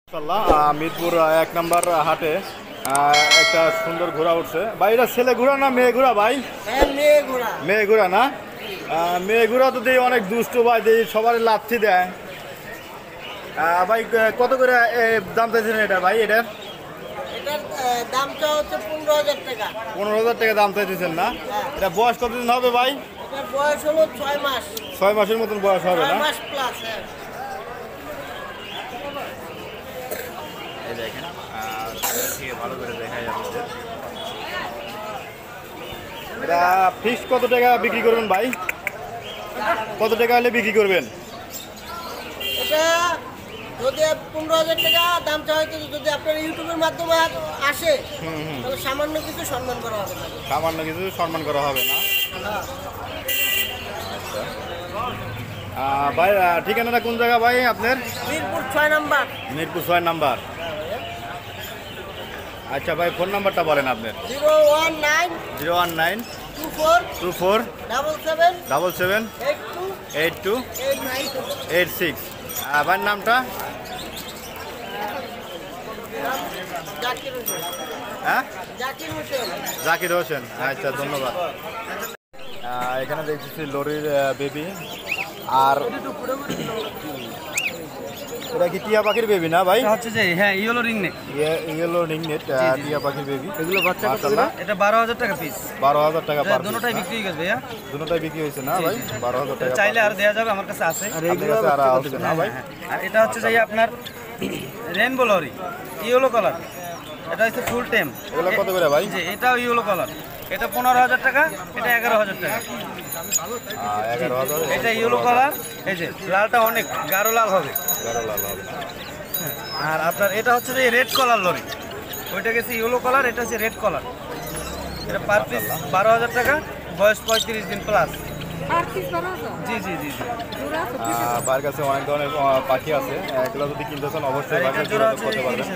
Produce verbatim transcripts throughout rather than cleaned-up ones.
মিরপুর এক নম্বর হাটে একটা সুন্দর ঘোড়া উঠছে ভাই। এটা ছেলে ঘোড়া না মেয়ে ঘোড়া ভাই? মেয়ে ঘোড়া না? মেয়ে ঘোড়া তো দিই অনেক দুষ্ট ভাই, দিই সবার লাথি দেয় ভাই। কত করে দাম চাইছেন এটা ভাই? এটার দামটা হচ্ছে পনেরো হাজার টাকা। পনেরো হাজার টাকা দাম চাইতেছেন না? এটা বয়স কতদিন হবে ভাই? বয়স হলো ছয় মাস। ছয় মাসের মতন বয়স হবে না? মাস প্লাস। হ্যাঁ, এই দেখেন ভালো করে দেখা যাচ্ছে। এটা ফিক্স কত টাকা বিক্রি করবেন ভাই? কত টাকা হলে বিক্রি করবেন? এটা যদি পনেরো হাজার টাকা দামটা হয়তো যদি আপনার ইউটিউবের মাধ্যমে আসে তাহলে সামান্য কিছু সম্মান করা হবে। সামান্য কিছু সম্মান করা হবে না? ভাই ঠিকানাটা কোন জায়গা ভাই আপনার? মিরপুর ছয় নাম্বার। মিরপুর ছয় নাম্বার। আচ্ছা ভাই, ফোন নাম্বারটা বলেন আপনার। Zero one nine zero one nine two four two four double seven double seven eight two eight two eight nine two eight six. ভাইয়ের নামটা? জাকির হোসেন। হ্যাঁ, জাকির হোসেন। জাকির হোসেন। আচ্ছা, ধন্যবাদ। এখানে দেখতেছি লরির বেবি। আর এটা কি টিয়া পাখির বেবি না ভাই? হচ্ছে যে হ্যাঁ yellow ring neck. Yellow ring neck টিয়া পাখির বেবি। এগুলো বাচ্চা কত? এটা বারো হাজার টাকা পিস। বারো হাজার টাকা পার পিস। দুটোটাই বিক্রি হয়ে গেছে ভাইয়া। দুটোটাই বিক্রি হয়েছে না ভাই? বারো হাজার টাকা চাইলে আর দেওয়া যাবে, আমার কাছে আছে। আপনার কাছে আর আছে না ভাই? আর এটা হচ্ছে যে আপনার রেনবো লরি, ইয়েলো কালার। এটা হচ্ছে ফুল টেম। এগুলো কত করে ভাই? জি, এটাও ইয়েলো কালার। এটা পনেরো হাজার টাকা, এটা এগারো হাজার টাকা। এগারো হাজার। এটা ইয়েলো কালার। এই যে লালটা অনেক গাঢ় লাল হবে। গাঢ় লাল হবে। আর আপনার এটা হচ্ছে যে রেড কালার লরি। ওইটা গেছে ইয়েলো কালার, এটা হচ্ছে রেড কালার। এটা পার পিস বারো হাজার টাকা, বয়স পঁয়ত্রিশ দিন প্লাস। জি জি জি জি আমার কাছে অনেক ধরনের পাখি আছে, এগুলো যদি কিনতে চান অবশ্যই যোগাযোগ করতে পারবেন।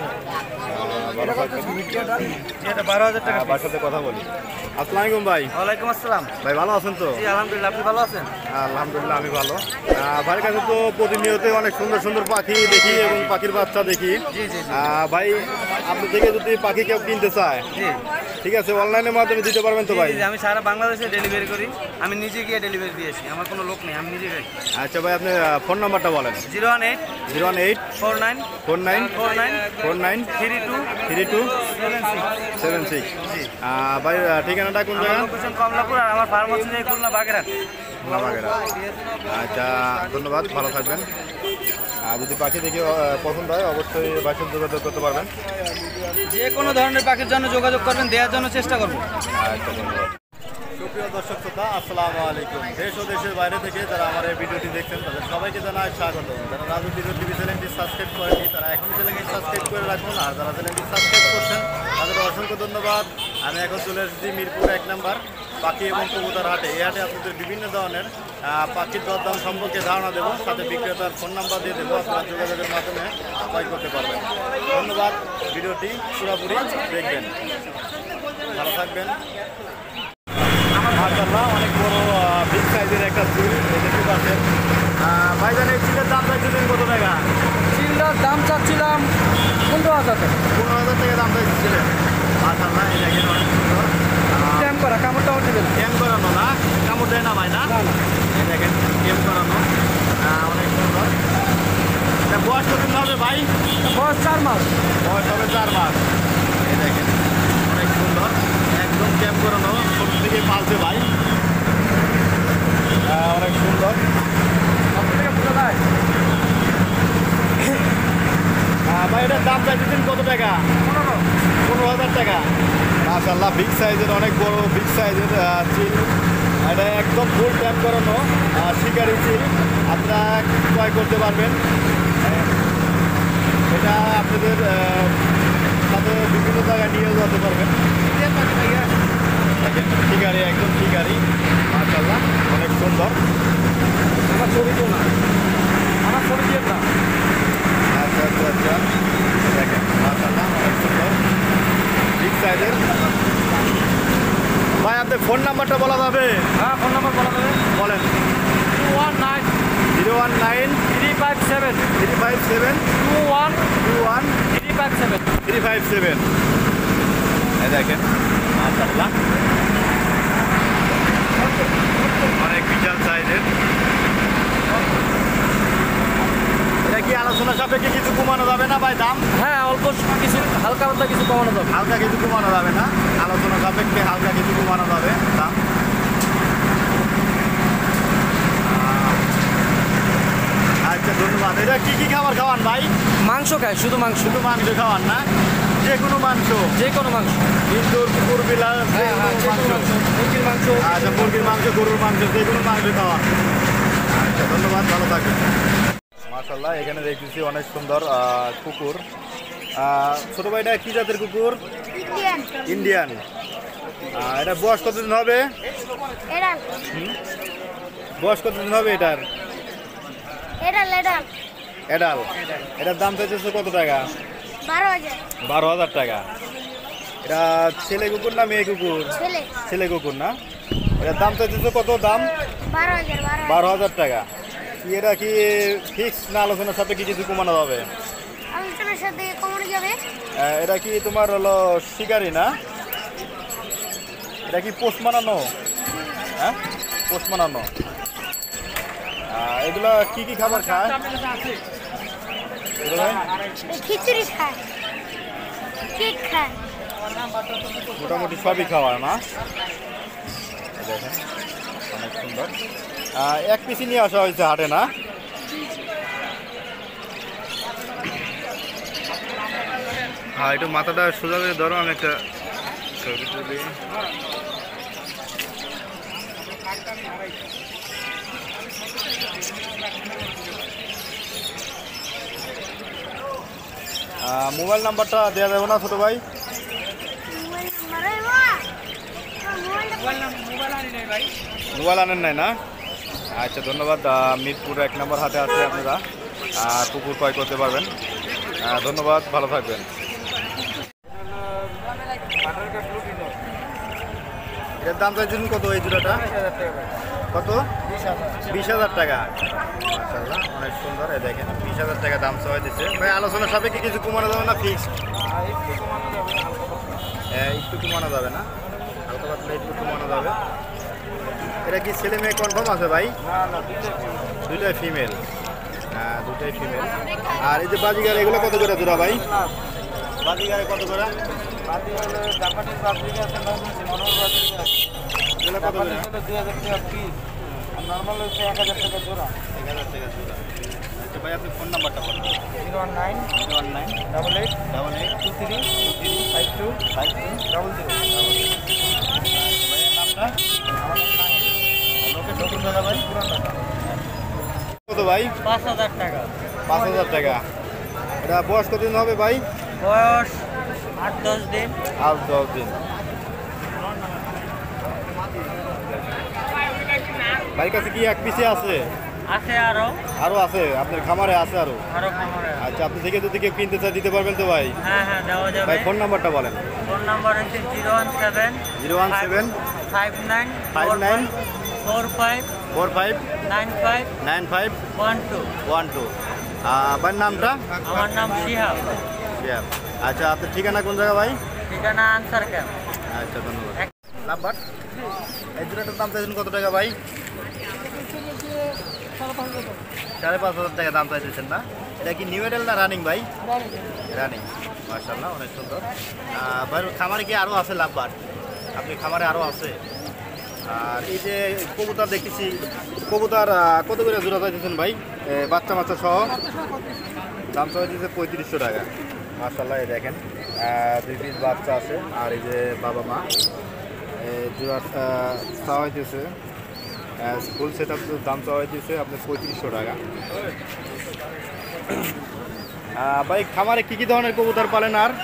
এটা বারো হাজার টাকা। আমার সাথে কথা বলি। আসসালামু আলাইকুম ভাই। ওয়ালাইকুম আসসালাম ভাই, ভালো আছেন তো? জি আলহামদুলিল্লাহ, আপনি ভালো আছেন? আলহামদুলিল্লাহ আমি ভালো। ভাইয়ের কাছে তো প্রতিনিয়ত অনেক সুন্দর সুন্দর পাখি দেখি এবং পাখির বাচ্চা দেখি। জি জি ভাই, আপনি থেকে যদি পাখি কেউ কিনতে চায়, জি ঠিক আছে, অনলাইনের মাধ্যমে দিতে পারবেন তো ভাই? আমি সারা বাংলাদেশে ডেলিভারি করি। আমি নিজে গিয়ে ডেলিভারি দিয়েছি, আমার কোনো লোক নেই, আমি নিজে যাই। আচ্ছা ভাই, আপনি ফোন নাম্বারটা বলেন। Zero one eight zero one eight four nine four nine four nine four nine three two three two seven six. Seven six. ভাই ঠিকানাটা কোন জায়গা? লোকেশন কমলাপুর, আর আমার ফার্ম হচ্ছে খুলনা বাগেরহাট। আচ্ছা, ধন্যবাদ, ভালো থাকবেন। আর যদি পাখি দেখে পছন্দ হয় অবশ্যই ভাইয়ের যোগাযোগ করতে পারবেন। যে কোনো ধরনের পাখির জন্য যোগাযোগ করবেন, দেওয়ার জন্য চেষ্টা করবো। আচ্ছা, ধন্যবাদ। সুপ্রিয় দর্শক শ্রোতা, আসসালামু আলাইকুম। দেশ ও দেশের বাইরে থেকে যারা আমার এই ভিডিওটি দেখছেন তাদের সবাইকে জানাই স্বাগত। যারা রাজু টিভি চ্যানেলটি সাবস্ক্রাইব করেনি তারা এখন চ্যানেলটি সাবস্ক্রাইব করে রাখুন। আর যারা চ্যানেলটি সাবস্ক্রাইব করছেন তাদের অসংখ্য ধন্যবাদ। আমি এখন চলে এসেছি মিরপুর এক নম্বর পাখি এবং কবুতর হাটে। এই হাটে আপনাদের বিভিন্ন ধরনের পাখির দরদাম সম্পর্কে ধারণা দেবো, সাথে বিক্রেতার ফোন নাম্বার দিয়ে দেবো, আপনারা যোগাযোগের মাধ্যমে ক্রয় করতে পারবেন। ধন্যবাদ, ভিডিওটি পুরোপুরি দেখবেন, ভালো থাকবেন। মাশাআল্লাহ, অনেক বড় বিগ সাইজের একটা চিল দেখতে পাচ্ছেন। ভাইজান, এই চিলের দাম চাইছিলেন কত টাকা? চিল্লার দাম চাচ্ছিলাম পনেরো হাজার টাকা। পনেরো হাজার টাকা দাম চাইছিলেন। মাশাআল্লাহ, এই দেখেন অনেক সুন্দর। ক্যাম্প করা, কামড় টামড় দেবেন? ক্যাম্প করানো না? কামড় দেয় না ভাই? না, এই দেখেন ক্যাম্প করানো, অনেক সুন্দর। বয়স কতদিন হবে ভাই? বয়স চার মাস। বয়স হবে চার মাস। এই দেখেন অনেক সুন্দর, একদম ক্যাম্প করানো, ছোট থেকে পালছে ভাই, অনেক সুন্দর। ভাই, এটার দাম চাইছেন কত টাকা? পনেরো পনেরো হাজার টাকা। মাশাআল্লাহ, বিগ সাইজের, অনেক বড় বিগ সাইজের চিল। এটা একদম ফুল ট্যাপ করানো শিকারি চিল, আপনারা ক্রয় করতে পারবেন। এটা আপনাদের সাথে বিভিন্ন জায়গায় নিয়ে যেতে পারবেন। শিকারি, একদম শিকারি, মাশাআল্লাহ, অনেক সুন্দর। আমার ছবি তো না, আমার ছবি দিয়ে না। আচ্ছা আচ্ছা আচ্ছা, দেখেন মাশাআল্লাহ, অনেক সুন্দর বিগ সাইজের। ভাই, আপনার ফোন নাম্বারটা বলা যাবে? হ্যাঁ, ফোন নাম্বার বলা যাবে, বলেন। Two one nine zero one nine three five seven three five seven two one two one five seven. এই দেখেন মাশাআল্লাহ অনেক বিশাল সাইজের। এটা কি আলোচনা সাপেক্ষে কিছু কমানো যাবে না ভাই দাম? হ্যাঁ, অল্প কিছু হালকা হালকা কিছু কমানো যাবে। হালকা কিছু কমানো যাবে না, আলোচনা সাপেক্ষে হালকা কিছু কমানো যাবে দাম। আচ্ছা ধন্যবাদ। এটা কি কি খাবার খাওয়ান ভাই? মাংস খায়, শুধু মাংস। শুধু মাংস খাওয়ান না? যে কোনো মাংস? যে কোনো মাংস। ইন্দুর, কুকুর, বিড়াল, যে হ্যাঁ হ্যাঁ, যে কোনো কোনো মাংস। মাংস, মুরগির মাংস। আচ্ছা মুরগির মাংস, গরুর মাংস, যে কোনো মাংস খাওয়ান। আচ্ছা ধন্যবাদ, ভালো থাকবেন। মাশাআল্লাহ এখানে দেখতেছি অনেক সুন্দর আহ, কুকুর। আহ, ছোট ভাইটা কি জাতের কুকুর? Indian Indian. আহ, এটা বয়স কতদিন হবে? এডাল বয়স কতদিন হবে এটার? এডাল এডাল এডাল। এটার দাম চাইতেছে কত টাকা? বারো হাজার বারো হাজার টাকা। এটা ছেলে কুকুর না মেয়ে কুকুর? ছেলে ছেলে কুকুর না? এটার দাম চাইতেছে কত দাম? বারো হাজার বারো বারো হাজার টাকা। কি এটা কি ফিক্স না আলোচনার সাথে কি কিছু কমানো হবে? আলোচনার সাথে কমানো যাবে। আহ, এটা কি তোমার হলো শিকারি না? এটা কি পোস্ট মানানো? হ্যাঁ পোস্ট মানানো। আহ, এগুলা কি কি খাবার খায়? এগুলো ভাই? এই খিচুড়ি খায়, কেক খায়। মোটামুটি সবই খাওয়ার না? এই দেখেন অনেক সুন্দর। আহ, এক পিসি নিয়ে আসা হয়েছে হাটে না? হ্যাঁ একটু মাথাটা সোজা করে ধরো, আমি একটা ছবি তুলি। আহ, মোবাইল নাম্বারটা দেওয়া যাবে না ছোটো ভাই? মোবাইল নাম্বার এই মা মোবাইল মোবাইল আনেন নাই না? আচ্ছা ধন্যবাদ। আহ, মিরপুর এক নম্বর হাতে আছে, আপনারা আহ, কুকুর ক্রয় করতে পারবেন। আহ, ধন্যবাদ, ভালো থাকবেন। এটার দাম চাইছেন কত এই জোড়াটা? কত? বিশ হাজার টাকা। মাশাআল্লাহ অনেক সুন্দর। এই দেখেন বিশ হাজার টাকা দাম চাওয়া দিচ্ছে ভাই। আলোচনা সাপেক্ষে কিছু কমানো যাবে না ফিক্স? একটু কমানো যাবে না, হালকা পাতলা একটু কমানো যাবে। এটা কি ছেলে মেয়ে কনফার্ম আছে ভাই? দুইটাই ফিমেল। হ্যাঁ দুটাই ফিমেল। আর এই যে বাজিগার এগুলো কত করে জোড়া ভাই? বাজিগারে কত করে? এগুলো কত করে? নর্মাল হচ্ছে এক হাজার টাকা জোড়া। এক হাজার টাকা জোড়া। আচ্ছা ভাই আপনি ফোন নাম্বারটা বলুন। Zero one nine zero one nine double eight double eight two three two three five two five two double zero. ভাইয়ের নামটা? লোকেশন কোন জায়গা ভাই? কত ভাই? পাঁচ হাজার টাকা। পাঁচ হাজার টাকা। এটা বয়স কতদিন হবে ভাই? বয়স আট দশ দিন। আট দশ দিন। ভাইয়ের কাছে কি এক পিসে আছে? আছে আরো আরো আছে? আপনার খামারে আছে আরো? আরো খামারে। আচ্ছা আপনি থেকে যদি কেউ কিনতে চায় দিতে পারবেন তো ভাই? হ্যাঁ হ্যাঁ দেওয়া যাবে। ভাই ফোন নাম্বারটা বলেন। ফোন নাম্বার হচ্ছে zero one seven zero one seven five nine five nine four five four five nine five nine five one two. One two. ভাইয়ের নামটা? আমার নাম শিহাব। শিহাব। আচ্ছা আপনার ঠিকানা কোন জায়গা ভাই? ঠিকানা আনসার ক্যাম্প। আচ্ছা ধন্যবাদ। নাম্বার এই দুটার দাম চাইছেন কত টাকা ভাই? সাড়ে পাঁচ হাজার টাকা দাম চাইতেছেন না? এটা কি নিউ এডেল না রানিং ভাই? রানিং। মাশাআল্লাহ অনেক সুন্দর। আহ, ভাই খামারে কি আরও আছে লাভবার? আপনি খামারে আরও আছে? আর এই যে কবুতর দেখতেছি, কবুতর আহ, কত করে জোড়া চাইতেছেন ভাই? এ, বাচ্চা বাচ্চা সহ দাম চাওয়া দিচ্ছে পঁয়ত্রিশশো টাকা। মাশাআল্লাহ এই দেখেন আহ, দুই পিস বাচ্চা আছে। আর এই যে বাবা মা জোড়া চাওয়া হইতেছে ফুল সেট আপ দাম চাওয়া হইতেছে আপনার পঁয়ত্রিশশো টাকা। আহ, ভাই খামারে কি কি ধরনের কবুতর পালেন? আর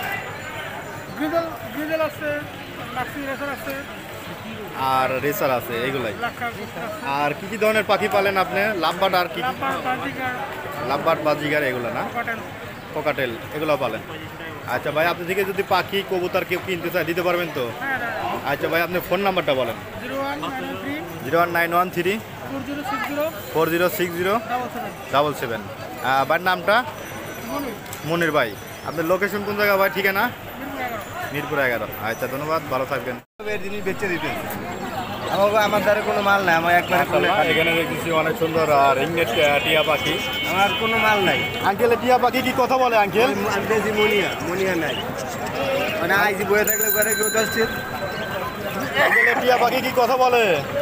আর রেসার আছে এগুলাই। আর কি কি ধরনের পাখি পালেন আপনি? লাভবার্ড আর কি? লাভবার্ড বাজিগার এগুলো না? কোকাটেল এগুলো পালেন? আচ্ছা ভাই আপনি থেকে যদি পাখি কবুতর কেউ কিনতে চায় দিতে পারবেন তো? আচ্ছা ভাই আপনি ফোন নাম্বারটা বলেন। Zero one nine one three four zero six zero double seven. ভাইয়ের নামটা? মনির ভাই। আপনার লোকেশন কোন জায়গা ভাই, ঠিকানা? মিরপুর এগারো। আচ্ছা ধন্যবাদ, ভালো থাকবেন। জিনিস বেচে দিতেন আমার আমার দ্বারা কোনো মাল নাই, আমার একবারে করলে এখানে দেখতেছি অনেক সুন্দর রিংনেট টিয়া পাখি। আমার কোনো মাল নাই। আঙ্কেল টিয়া পাখি কি কথা বলে আঙ্কেল? বেশি মনিয়া মনিয়া নাই, মানে আইসি বয়ে থাকলে করে কেউ দশটি আঙ্কেল টিয়া পাখি কি কথা বলে?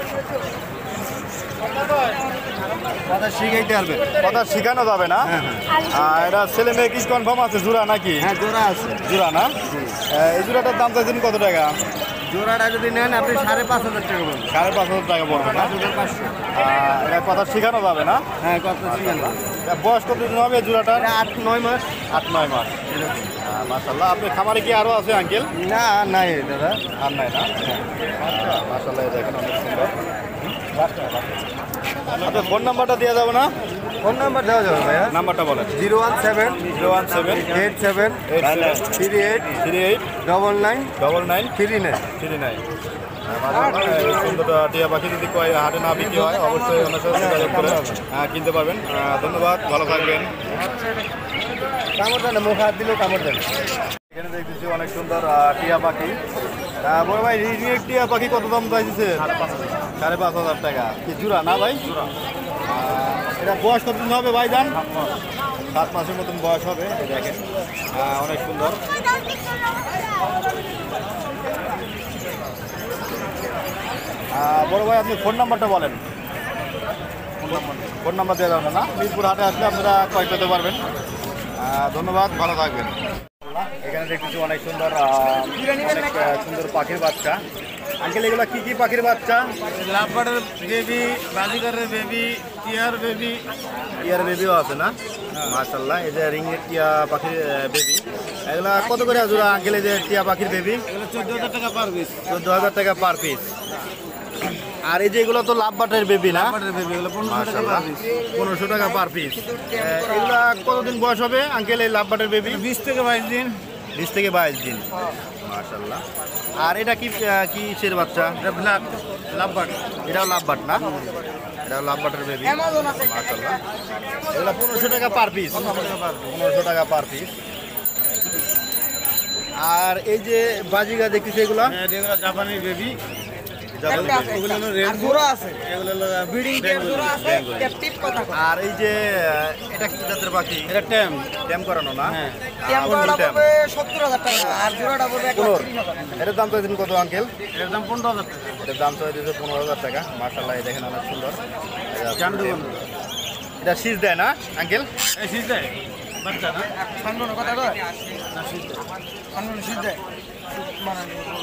কথা শিখাইতে পারবে। কথা শেখানো যাবে না? আর এটা ছেলে মেয়ে কি কনফার্ম আছে? জোড়া নাকি? হ্যাঁ জোড়া আছে। জোড়া না? এই জোড়াটার দাম চাইছেন কত টাকা? জোড়াটা যদি নেন আপনি সাড়ে পাঁচ হাজার টাকা বলবেন। সাড়ে পাঁচ হাজার টাকা পড়বে না? পাঁচ হাজার পাঁচশো। আর এটা কথা শেখানো যাবে না? হ্যাঁ কথা শিখানো। এটা বয়স কতদিন হবে জোড়াটার? এটা আট নয় মাস। আট নয় মাস। মাশাল্লাহ। আপনার খামারে কি আরও আছে আঙ্কেল? না নাই দাদা, আর নাই না? মাশাল্লাহ, দেখেন অনেক সুন্দর। আপনার ফোন নাম্বারটা দেওয়া যাবে না? ফোন নাম্বার দেওয়া যাবে ভাইয়া। নাম্বারটা বলেন। Zero one seven zero one seven eight seven eight seven three eight three eight double nine double nine three nine. Three nine. সুন্দর টিয়া পাখি যদি কয় হাটে না বিক্রি হয় অবশ্যই ওনার সাথে যোগাযোগ করে আহ, কিনতে পারবেন। আহ, ধন্যবাদ, ভালো থাকবেন। কামড় দেন, মুখ হাত দিলেও কামড় দেন। এখানে দেখতেছি অনেক সুন্দর আহ, টিয়া পাখি। আহ, বড় ভাই রিজনেট টিয়া পাখি কত দাম চাইছে? সাড়ে পাঁচ হাজার টাকা। কি জোড়া না ভাই? আহ, এটা বয়স কতদিন হবে ভাই জান? সাত মাসের মতন বয়স হবে। এই দেখেন আহ, অনেক সুন্দর। আহ, বড় ভাই আপনি ফোন নাম্বারটা বলেন। ফোন নাম্বার দেওয়া যাবে না? মিরপুর হাটে আসলে আপনারা ক্রয় করতে পারবেন। আহ, ধন্যবাদ, ভালো থাকবেন। এখানে দেখতেছি অনেক সুন্দর আহ, অনেক আহ, সুন্দর পাখির বাচ্চা। আঙ্কেল এগুলো কি কি পাখির বাচ্চা? লাভবার্ডের বেবি, বাজিগারের বেবি, টিয়ার বেবি। টিয়ার বেবিও আছে না? মাশাল্লাহ। এই যে রিংনেট টিয়া পাখির বেবি, এগুলা কত করে জোড়া আঙ্কেল? এই যে টিয়া পাখির বেবি এগুলো চোদ্দ হাজার টাকা পার পিস। চোদ্দ হাজার টাকা পার পিস। আর এই যে এগুলো তো লাভ বাটের বেবি না? লাভবার্ডের বেবি এগুলো পনেরোশো টাকা মাশাল্লাহ, পার পিস। পনেরোশো টাকা পার পিস। এগুলা কতদিন বয়স হবে আঙ্কেল এই লাভ বাটের বেবি? বিশ থেকে বাইশ দিন। বিশ থেকে বাইশ দিন। মাশাল্লাহ। আর এটা কি আহ, কি সের বাচ্চা? এটা ব্ল্যাক লাভবার্ড। এটাও লাভ বাট না? এটাও লাভ বাটের বেবি। মাশাল্লাহ। এগুলো পনেরোশো টাকা পার পিস। পনেরোশো টাকা পার পিস। আর এই যে বাজিগা দেখতেছি এগুলা? এগুলো জাপানি বেবি। জাপানি baby। ওগুলো হলো রেড জোড়া আছে। এগুলো হলো ব্রিডিং জোড়া আছে, ক্যাপটিভ কথা কয়। আর এই যে আহ, এটা কি জাতের পাখি? এটা ট্যাম। ট্যাম করানো না? হ্যাঁ। টিয়াম কোন জোড়াটা ট্যাম? পড়বে সত্তর হাজার টাকা আর জোড়াটা পড়বে এক লাখ পনেরো। তিরিশ হাজার। এটার দাম চাইছেন কত আঙ্কেল? এটার দাম পনেরো হাজার টাকা। এটার দাম চাইছে পনেরো হাজার টাকা। মাশাল্লাহ, এই দেখেন অনেক সুন্দর। এটা জানডু বন্ধু। এটা শীষ দেয় না আঙ্কেল? এই শীত দেয় বাচ্চা না? সামনে কথা কয় না শীত দেয়। সামনে শীত দেয়। মানে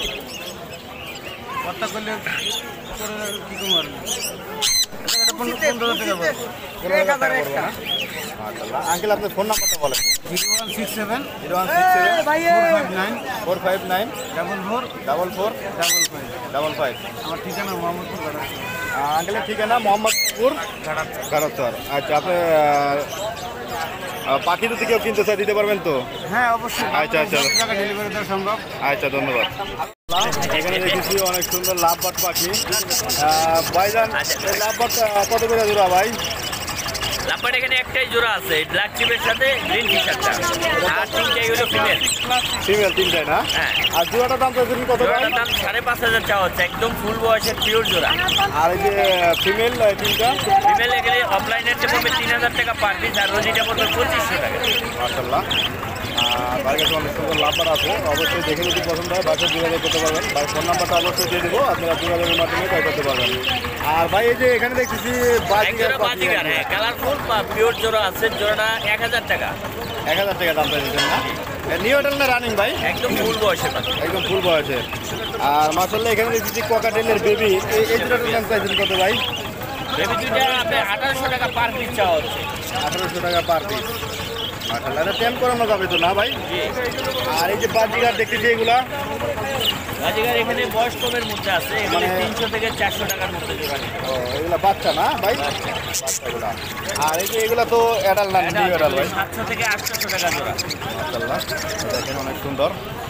বাচ্চা করলে করে কি কমার এটা পনেরো হাজার টাকা পড়বে। পনেরো এক হাজার হাজার টাকা পড়বে একটা। না? মাশাল্লাহ। আঙ্কেল আপনার ফোন নাম্বারটা বলেন। Zero one six seven zero one six seven ভাই four five nine four five nine double four double four double five. Double five. আমার ঠিকানা মোহাম্মদপুর গাড়া। আঙ্কেলের ঠিকানা মোহাম্মদপুর গাড়াচর। আচ্ছা, আপনি আহ, পাখি যদি কেউ কিনতে চাই দিতে পারবেন তো? হ্যাঁ অবশ্যই। আচ্ছা, আচ্ছা। টাকা ডেলিভারি দেওয়া সম্ভব। আচ্ছা, ধন্যবাদ। এখানে দেখেছি অনেক সুন্দর লাভবাট পাখি। আহ, ভাইজান এই লাভবাট কত করে জোড়া ভাই? লাম্বার এখানে একটাই জোড়া আছে ব্ল্যাক চিপের সাথে গ্রিন টি শার্টটা আর তিনটাই হলো ফিমেল। ফিমেল তিনটাই না? হ্যাঁ। আর জোড়াটার দাম চাইছেন কত ভাই? জোড়াটার দাম সাড়ে পাঁচ হাজার চাওয়া হচ্ছে, একদম ফুল বয়সের পিওর জোড়া। আর এই যে ফিমেল তিনটা? ফিমেল এগুলি অফলাইনের চেয়ে পড়বে তিন হাজার টাকা পার পিস আর রোজিটা পড়বে পঁচিশশো টাকা। মাশাল্লাহ। ভাইয়ের কাছে অনেক সুন্দর লাভবার আছে, অবশ্যই দেখে যদি পছন্দ হয় বাসে যোগাযোগ করতে পারবেন। ভাই ফোন নাম্বারটা অবশ্যই দিয়ে দেবো, আপনারা যোগাযোগের মাধ্যমে ক্রয় করতে পারবেন। আর ভাই এই যে এখানে দেখতেছি এক বাজিগার জোড়া বাজিগার, হ্যাঁ কালারফুল বা পিওর জোড়া আছে, জোড়াটা এক হাজার টাকা। এক হাজার টাকা দাম চাইছেন না? নিউ হোটেল না রানিং ভাই? একদম ফুল বয়সের পাখি। একদম ফুল বয়সের। আর মাসাল্লাহ এখানে দেখতেছি ককাটেলের বেবি, এই এই দুটার দাম চাইছেন কত ভাই? বেবি দুইটা আপনার আঠারোশো টাকা পার পিস চাওয়া হচ্ছে। আঠারোশো টাকা পার পিস। মাসাল্লাহ এটা টেম করানো যাবে তো না ভাই? আর এই যে বাজিগার দেখতেছি এগুলা? বাজিগার এখানে বয়স কমের মধ্যে আছে, এখানে মানে- তিনশো থেকে চারশো টাকার মধ্যে জোড়া নেবে। ও এগুলা বাচ্চা না ভাই? বাচ্চাগুলা। আর এই যে এগুলা তো অ্যাডাল না, নিউ অ্যাডাল ভাই? সাতশো থেকে আটশোশো টাকা জোড়া। মাশাআল্লাহ, দেখেন অনেক সুন্দর।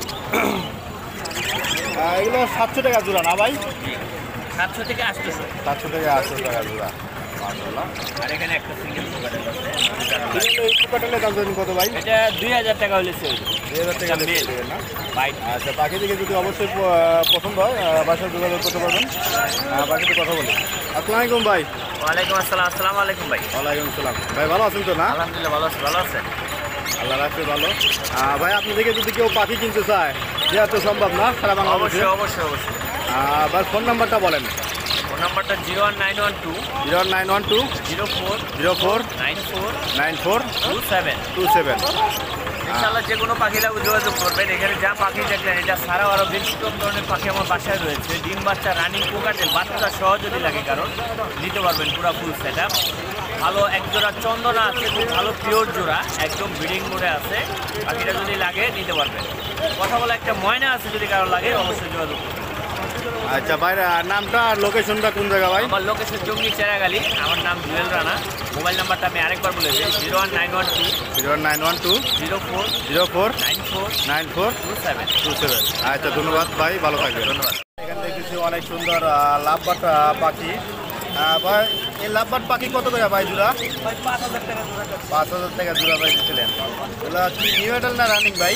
আহ, এগুলো সাতশো টাকা জোড়া না ভাই? সাতশো থেকে আটশোশো। সাতশো থেকে আটশো টাকা জোড়া। মাশাআল্লাহ। আর এখানে একটা সিঙ্গেল কোকাটেল আছে। এই কোকাটেলের দাম জানেন কত ভাই? এটা দুই হাজার টাকা হলে সেল দুই হাজার টাকা এটা লেগে male। দেবেন না? বাইট আচ্ছা, পাখি থেকে যদি অবশ্যই প- পছন্দ হয় আহ, বাসায় যোগাযোগ করতে পারবেন। আহ, বাকিতে কথা বলি। আসসালামু আলাইকুম ভাই। ওয়ালাইকুম আসসালাম। আসসালামু আলাইকুম ভাই। ওয়ালাইকুম আসসালাম। ভাই ভালো আছেন তো না? আলহামদুলিল্লাহ ভালো আছে। ভালো আছে? আল্লাহ রাখছে ভালো। আহ, ভাই আপনি থেকে যদি কেউ পাখি কিনতে চায় দেওয়া তো সম্ভব না সারা বাংলাদেশে। অবশ্যই অবশ্যই অবশ্যই। আহ, ভাই ফোন নাম্বারটা বলেন। ফোন নাম্বারটা zero one nine one two zero nine one two zero four zero four nine four nine four two seven. Two seven. ইনশাআল্লাহ যে কোনো পাখি লাগবে যোগাযোগ করবেন। এখানে যা পাখি দেখলেন এটা ছাড়াও আরও বেশ কম ধরনের পাখি আমার বাসায় রয়েছে। ডিম বাচ্চা, রানিং, কোকাটেল, বাচ্চা সহ যদি লাগে কারণ নিতে পারবেন পুরো ফুল সেট আপ। ভালো এক জোড়া চন্দনা আছে, খুব ভালো পিওর জোড়া, একদম ব্রিডিং মোডে আছে। পাখিটা যদি লাগে নিতে পারবেন। কথা বলা একটা ময়না আছে, যদি কারো লাগে অবশ্যই যোগাযোগ করবেন। আচ্ছা ভাই, আহ, নামটা আর লোকেশনটা কোন জায়গা ভাই? আমার লোকেশন জঙ্গি চেরাগালি। আমার নাম জুয়েল রানা। মোবাইল নাম্বারটা আমি আরেকবার বলে দিই, zero one nine one two zero nine one two zero four zero four nine four nine four two seven. Two seven. আচ্ছা, ধন্যবাদ ভাই, ভালো থাকবেন। ধন্যবাদ। এখানে দেখতেছি অনেক সুন্দর লাভবাট পাখি। আহ, ভাই এই লাভবাট পাখি কত করে ভাই জোড়া? ভাই পাঁচ হাজার টাকা জোড়া কাটছে। পাঁচ হাজার টাকা জোড়া ভাই দিচ্ছিলেন। এগুলো কি নিউ এডাল না রানিং ভাই?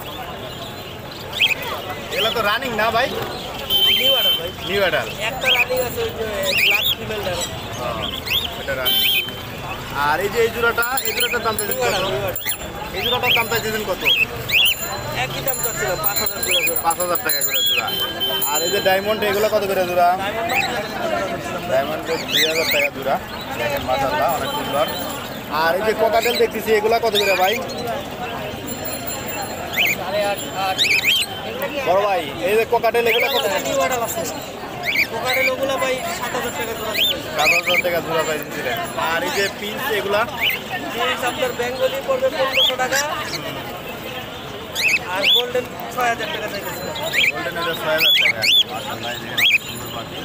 এগুলো তো রানিং না ভাই? নিউ অর্ডার ভাই। নিউ এডাল। একটা রানিং আছে ওই যে ব্ল্যাক ফিমেলটা। এটা রানিং। আর এই যে এই জোড়াটা, এই জোড়াটার দাম চাইছেন কত? এই জোড়াটার দাম চাইছেন কত? একই দাম চাচ্ছিল পাঁচ হাজার করে জোড়া। পাঁচ হাজার টাকা করে জোড়া। আর এই যে ডায়মন্ড, এগুলো কত করে জোড়া? ডায়মন্ডের দুই হাজার টাকা জোড়া। দেখেন মাশাআল্লাহ অনেক সুন্দর। আর এই যে কোকাটেল দেখতেছি, এগুলা কত করে ভাই? সাড়ে আট আট বড় ভাই এই যে কোকাটেল, এগুলো কত? নিউ অর্ডার আছে। কোকাটেল ওগুলো ভাই সাত হাজার টাকা জোড়া দিচ্ছে। সাত হাজার টাকা জোড়া পাই দিচ্ছিলেন। আর এই যে পিস এগুলা জিনিস আপনার বেঙ্গলি পড়বে পনেরোশো টাকা আর গোল্ডেন ছয় হাজার টাকা চাইতেছে। গোল্ডেন এটা ছয় হাজার টাকা। মাশাআল্লাহ, এই দেখেন অনেক সুন্দর পাখি।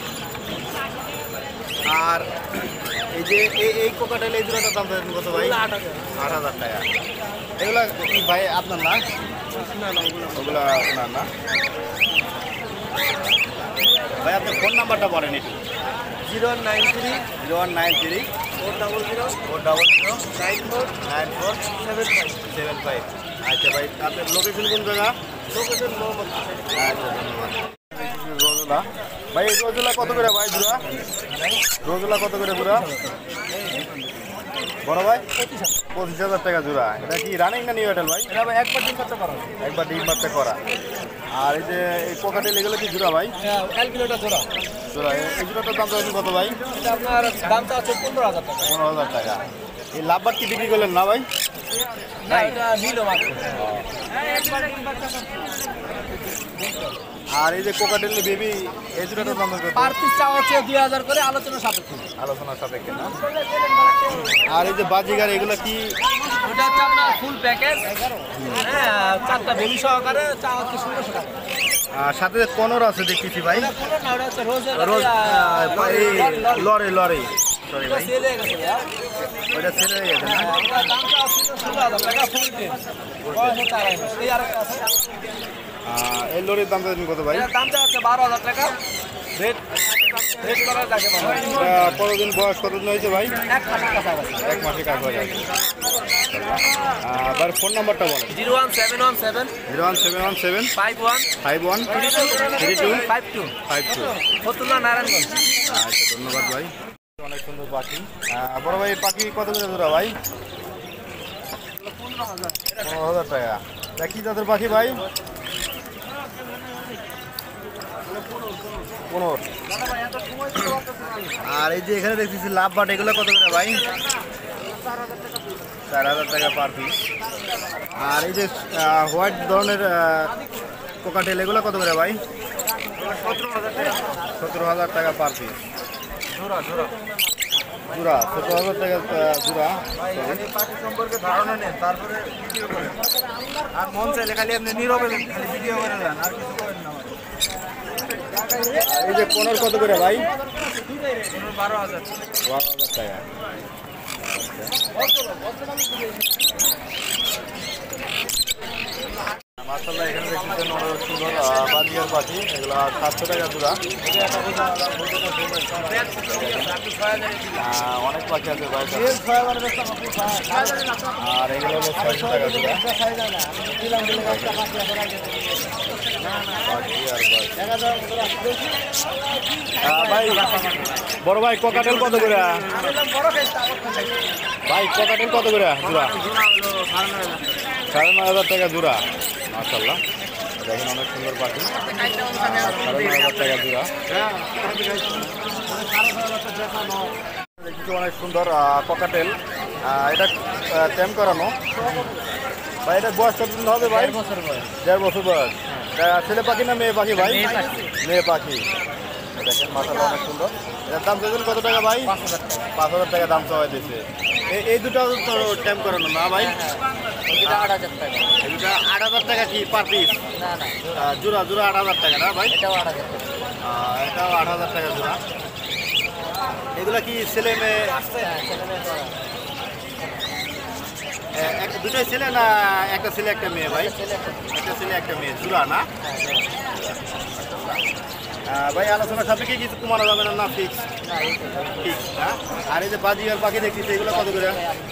আর এই যে এই এই কোকাটেল, এই জোড়াটার দাম চাইছেন কত ভাই? আট হাজার। আট হাজার টাকা। এগুলা কি ভাই আপনার না? না না ওগুলো ওগুলা আপনার না? ভাই আপনার ফোন নাম্বারটা বলেন একটু। Zero nine three zero one nine three four double zero four double zero nine four nine four seven five. Seven five. আচ্ছা ভাই, আপনার লোকেশন কোন জায়গা? লোকেশন মোহাম্মদ। আচ্ছা, ধন্যবাদ। রোজুলা ভাই, এই রোজুলা কত করে ভাই জোড়া? রোজুলা কত করে জোড়া? বড় ভাই পঁচিশ হাজার টাকা জোড়া। এটা কি রানিং না নিউ এডাল ভাই? এটা ভাই একবার ডিম বাচ্চা করা। একবার ডিম বাচ্চা করা। আর এই যে এই কোকাটেল, এগুলো কি জোড়া ভাই? এক কিলোটা জোড়া। জোড়া। এই জোড়াটার দাম চাইছেন কত ভাই? এটা আপনার দামটা হচ্ছে পনেরো হাজার টাকা। পনেরো হাজার টাকা। এই লাভবার কি বিক্রি করলেন না ভাই? না এটা নিল মাত্র। আর এই যে কোকাটেল বেবি, এই জোড়াটার দাম কত? পার পিস চাওয়া হচ্ছে দুই হাজার করে, আলোচনা সাপেক্ষে। আলোচনার সাপেক্ষে না? আর এই যে বাজিগার, এগুলো কি? ওটা হচ্ছে আপনার ফুল প্যাকেজ। হ্যাঁ, চারটা বেবি সহকারে চাওয়া হচ্ছে ষোলোশো টাকা। আর সাথে কনর আছে দেখতেছি ভাই। এটা কোনো না, ওটা হচ্ছে রোজের রোজ এই লরি লরি সরি ভাই, সেল হয়ে গেছে ভাইয়া। ওইটা ছেড়ে হয়ে গেছে না? ওটার দামটা হচ্ছে ষোলো হাজার টাকা ফুল টেন। বয়স হচ্ছে আড়াই মাস। এই আরেকটা আছে। আহ, এই লরির দাম চাইছেন কত ভাই? এটার দামটা হচ্ছে বারো হাজার টাকা। রেড রেড কালার যাকে বলা হয়। এটা কতদিন বয়স, কতদিন হয়েছে ভাই? এক মাসের কাছাকাছি। এক মাসে কাজ হয়ে যাবে। আবার ফোন নাম্বারটা বলেন। Zero one seven one seven zero one seven one seven five one five one three two three two five two five two. Fatullah Narayanganj. আচ্ছা, ধন্যবাদ ভাই। অনেক সুন্দর পাখি। আহ, বড় ভাই পাখি কত করে জোড়া ভাই? পনেরো হাজার টাকা। তা কি জাতের পাখি ভাই? পনেরো। আর এই যে এখানে দেখতেছি লাভ বাট, এগুলো কত করে ভাই? চার হাজার টাকা পার পিস। আর এই যে হোয়াইট ধরনের কোকাটেল, এগুলো কত করে ভাই? সতেরো হাজার টাকা পার পিস। জোড়া জোড়া জোড়া সতেরো হাজার টাকা আহ, জোড়া। পাখি সম্পর্কে ধারণা নেন, তারপরে ভিডিও করেন। আর মন চাইলে খালি আপনি নীরবে খালি ভিডিও করে দেন, আর কিছু করেন না। এই যে কোনর কত করে ভাই? বারো হাজার। বারো হাজার টাকা। মাশাআল্লাহ, এখানে দেখতেছেন অনেক সুন্দর বাজিয়ার পাখি, এগুলো সাতশো টাকা জোড়া। অনেক পাখি আছে ভাই, আর এগুলো হলো ছয়শো টাকা জোড়া। ভাই বড় ভাই ককাটেল কত করে? ভাই ককাটেল কত করে জোড়া? সাড়ে নয় হাজার টাকা জোড়া। মাশাআল্লাহ, দেখেন অনেক সুন্দর পাখি, সাড়ে নয় হাজার টাকা জোড়া। দেখছি অনেক সুন্দর ককাটেল, এটা ট্যাম করানো ভাই। এটা বয়স কতদিন হবে ভাই? দেড় বছর বয়স। ছেলে পাখি না মেয়ে পাখি ভাই? মেয়ে পাখি। দেখেন মাশাআল্লাহ অনেক সুন্দর। এটার দাম চাইছেন কত টাকা ভাই? পাঁচ হাজার টাকা দাম চাওয়া দিয়েছে। এই দুটো তো ট্যাম করানো না ভাই? আট হাজার টাকা। এই দুটো আট হাজার টাকা কি পার পিস? না না, জোড়া জোড়া আট হাজার টাকা না ভাই? এটাও আট হাজার টাকা। এটাও আট হাজার টাকা জোড়া। এগুলা কি ছেলে মেয়ে? দুটাই ছেলে না একটা ছেলে একটা মেয়ে ভাই? একটা ছেলে একটা মেয়ে জোড়া না ভাই? আলোচনার সাপেক্ষে কিছু কমানো যাবে না? না ফিক্স ফিক্স না। আর এই যে বাজিগার পাখি দেখতেছি, এগুলো কত করে?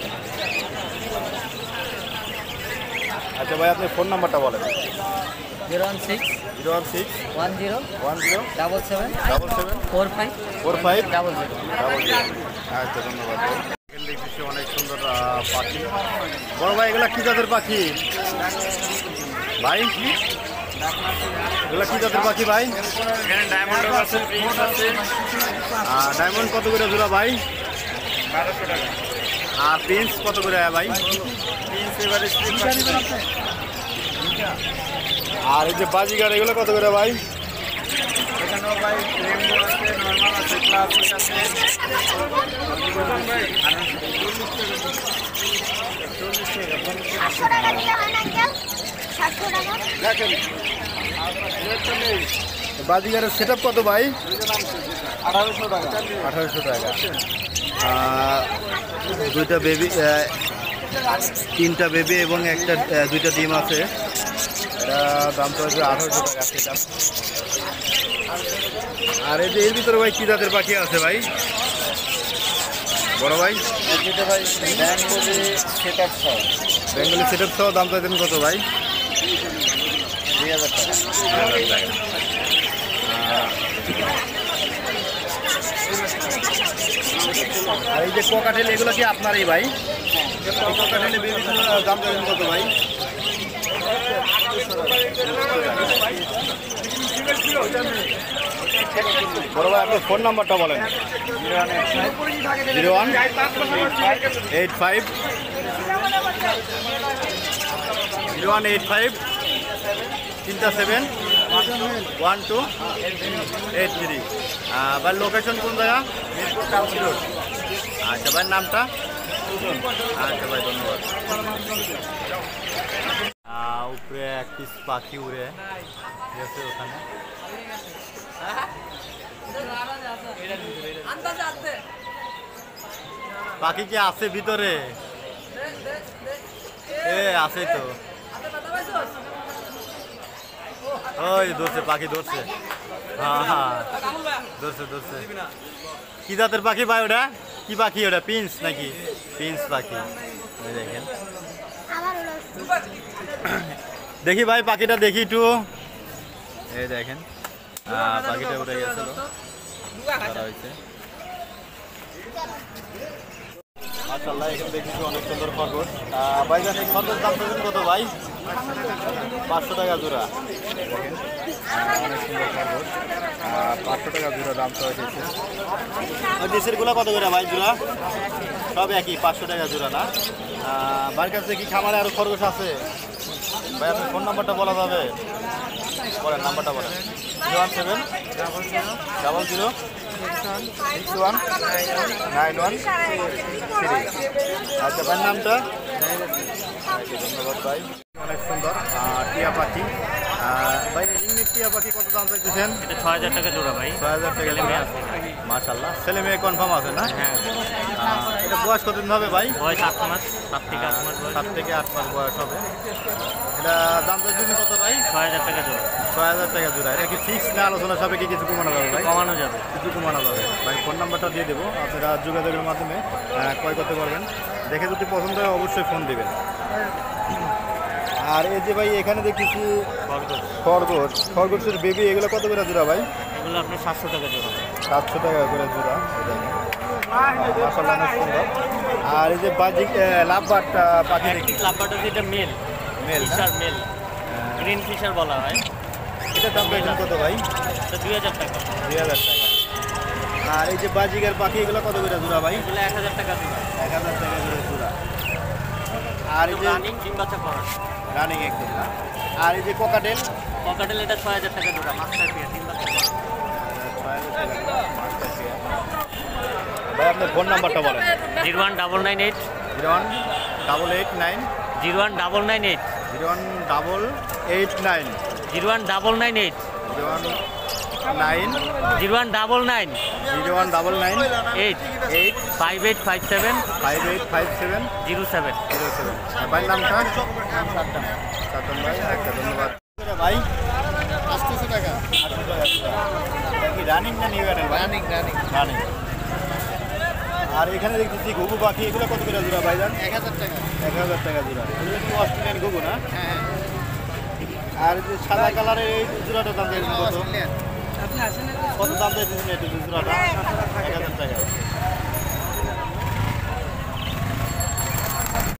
আচ্ছা ভাই, আপনি ফোন নাম্বারটা বলেন। Zero one six zero one six one zero one zero double seven double seven four five four five double zero. Double zero. আচ্ছা, ধন্যবাদ। এখানে দেখতেছি অনেক সুন্দর আহ, পাখি। বড় ভাই এগুলা কি জাতের পাখি ভাই? এগুলা কি জাতের পাখি ভাই? এখানে ডায়মন্ড আছে, প্রিন্স আছে। আর ডায়মন্ড কত করে জোড়া ভাই? বারোশো টাকা। আর প্রিন্স কত করে ভাই? প্রিন্স এবারে স্প্রিং পাখি। আর এই যে বাজিগার এগুলো কত করে ভাই? এখানেও ভাই রেমবো আছে, নর্মাল আছে, ক্লাসিক আছে। সাতশো টাকা দিলে হয় না আঙ্কেল? সাতশো টাকা? দেখেন বাজিগারের সেট আপ কত ভাই? আঠারোশো টাকা। আঠারোশো টাকা। আহ, দুইটা বেবি, তিনটা বেবি এবং একটা আহ, দুইটা ডিম আছে। এটা দামটা হচ্ছে আঠারোশো টাকা সেট আপ। আর এই যে এর ভিতরে ভাই কি জাতের পাখি আছে ভাই? বড় ভাই এটা ভাই বেঙ্গলি সেট আপ সহ বেঙ্গলি সেট আপ সহ দাম চাইছেন কত ভাই? দুই হাজার টাকা। আর এই যে কোকাটেল এগুলো কি আপনারই ভাই? কোকাটেলের বেবিগুলো দাম চাইছেন কত ভাই? বড় ভাই আপনার ফোন নাম্বারটা বলেন। Zero one eight five zero one eight five তিনটা seven one two eight three. ভাই লোকেশন কোন জায়গা? Mirpur council road. আচ্ছা ভাই, নামটা? আচ্ছা ভাই, ধন্যবাদ। উপরে এক পিস পাখি উড়ে গেছে ওখানে। পাখি কি আছে ভিতরে? এ আছে তো। ওই ধরছে পাখি, ধরছে। হ্যাঁ হ্যাঁ, ধরছে ধরছে। কি জাতের পাখি ভাই ওটা? কি পাখি ওটা? পিন্স নাকি? পিন্স পাখি। দেখেন, আবার হলো দেখি ভাই পাখিটা দেখি একটু। এই দেখেন পাখিটা উঠে গেছিল, হয়েছে। মাশাআল্লাহ, এখানে দেখছি অনেক সুন্দর খরগোশ। ভাইজান এই খরগোশ দাম চাইছেন কত ভাই? পাঁচশো টাকা জোড়া। দেখেন অনেক সুন্দর খরগোশ, পাঁচশো টাকা জোড়া দাম চাওয়া হয়েছে। ওই দেশের গুলা কত করে ভাই জোড়া? সব একই পাঁচশো টাকা জোড়া না? বাড়ির কাছে কি খামারে আরো খরগোশ আছে ভাই? আপনার ফোন নাম্বারটা বলা যাবে? বলেন নাম্বারটা বলেন। Zero one seven double zero six one nine one three. আচ্ছা ভাইয়ের নামটা? ধন্যবাদ ভাই। অনেক সুন্দর টিয়া পাখি, আর ভাই ইংলিশ টিয়া পাখি কত দাম চাইতেছেন? এটা ছয় হাজার টাকা জোড়া ভাই। ছয় হাজার টাকা ছেলে মেয়ে আছে। মাশাল্লাহ, ছেলে মেয়ে কনফার্ম আছে না? হ্যাঁ, আহ, এটা বয়স কতদিন হবে ভাই? বয়স আট মাস, সাত থেকে আট মাস বয়স। সাত থেকে আট মাস বয়স হবে। এটা দাম চাইতেছেন কত ভাই? ছয় হাজার টাকা জোড়া। ছয় হাজার টাকা জোড়া। এটা কি ফিক্স না আলোচনা সাপেক্ষে কিছু কমানো যাবে ভাই? কমানো যাবে। কিছু কমানো যাবে ভাই। ফোন নাম্বারটা দিয়ে দেবো, আপনারা যোগাযোগের মাধ্যমে আহ, ক্রয় করতে পারবেন। দেখে যদি পছন্দ হয় অবশ্যই ফোন দেবেন। আর এই যে ভাই এখানে দেখতেছি খরগোশ। খরগোশ, খরগোশের বেবি এগুলো কত করে জোড়া ভাই? এগুলো আপনার সাতশো টাকা জোড়া। সাতশো টাকা করে জোড়া। মাশাআল্লাহ অনেক সুন্দর। আর এই যে বাজি লাভবাট পাখি দেখি, একটি লাভবার্ড আছে, এটা মেল, মেল না? ফিশার মেল, গ্রিন ফিশার বলা হয়। এটার দাম পেয়েছেন কত ভাই? এটা দুই হাজার টাকা। দুই হাজার টাকা। আর এই যে বাজিগার পাখি এগুলো কত করে জোড়া ভাই? এগুলো এক হাজার টাকা জোড়া। এক হাজার টাকা করে জোড়া। আর এই যে রানিং ডিম বাচ্চা করা। রানিং একদম না। আর এই যে কোকাটেল, পকেটেল এটা ছয় হাজার টাকা জোড়া, মাস্টার পিয়া ডিম বাচ্চা করা। ভাই আপনার ফোন নাম্বারটা বলেন। Zero one double nine eight zero one double eight nine zero one double nine eight zero one double eight nine zero one double nine eight zero one nine zero one double nine zero one double nine eight eight five eight five seven five eight five seven zero seven. Zero seven. ভাই নামটা? সাতম ভাই, আচ্ছা ধন্যবাদ ভাই। আটশোশো টাকা। আটশো টাকা এটা কি রানিং না new adult? Running running running. আর এখানে দেখতেছি ঘুঘু পাখি, এগুলো কত করে জোড়া ভাই? এক হাজার টাকা। এক হাজার টাকা জোড়া। এগুলো কি অস্ট্রেলিয়ান ঘুঘু না? হ্যাঁ। আর যে সাদা কালারের এই জোড়াটার দাম চাইছেন কত? কত দাম চাইছেন এটা জোড়াটা? এক হাজার টাকা।